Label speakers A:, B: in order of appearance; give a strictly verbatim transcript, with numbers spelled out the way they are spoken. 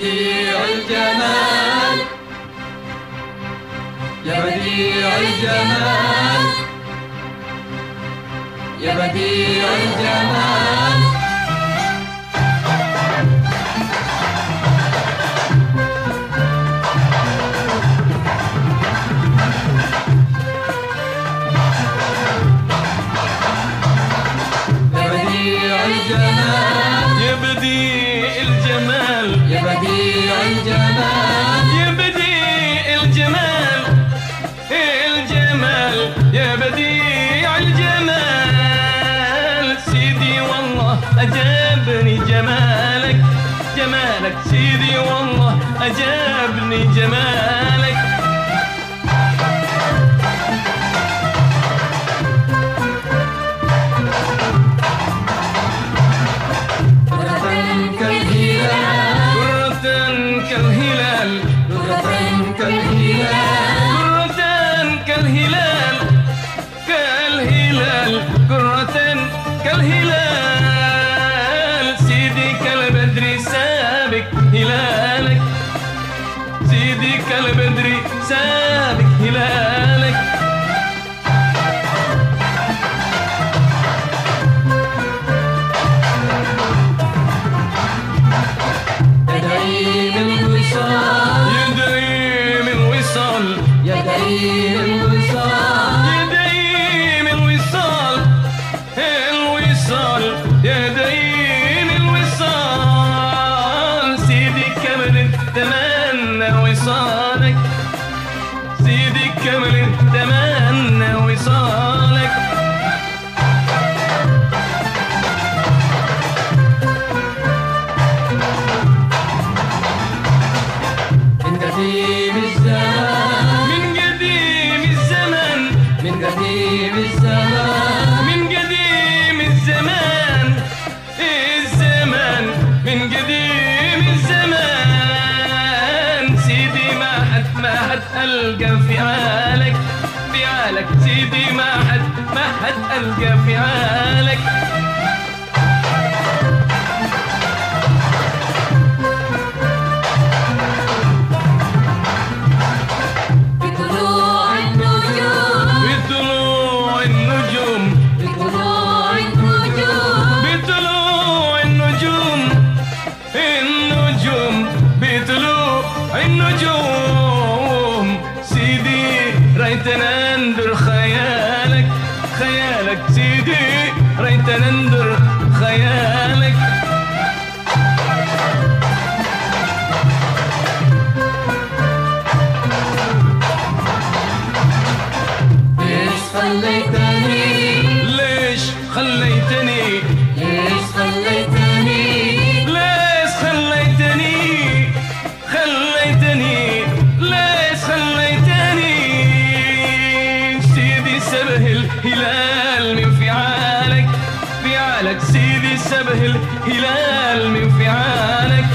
A: بديع الجمال يا بديع الجمال يا بديع الجمال
B: يا بديع الجمال
A: يا بديع الجمال
B: يا بديع الجمال الجمال يا بديع الجمال سيدي والله أجابني جمالك جمالك سيدي والله أجابني جمالك كالهلال
A: درة كالهلال
B: كرة كالهلال كالهلال كرة كالهلال سيدي كالبدر سابق هلالك سيدي كالبدر سابق هلالك
A: يدعيم الوصال
B: يدعيم الوصال يدعيم الوصال الوصال يدعيم الوصال سيدي كمل تمنى وصالك سيدي كمل تمنى وصالك
A: من قديم الزمان
B: من قديم الزمان
A: من قديم الزمان
B: من قديم الزمان الزمان من قديم الزمان سيدي ما حد ما حد ألقى في عالك في عالك سيدي ما حد ما حد ألقى في عالك
A: بطلوع النجوم
B: بطلوع النجوم
A: بطلوع النجوم
B: بطلوع النجوم النجوم بطلوع النجوم سيدي ريت نندر خيالك خيالك سيدي ريت نندر خيالك
A: ليش خليتني
B: ليش خليتني
A: ليش خليتني
B: ليش خليتني خليتني ليش خليتني سيدي سبه الهلال من فعالك فعالك سيدي سبه الهلال من فعالك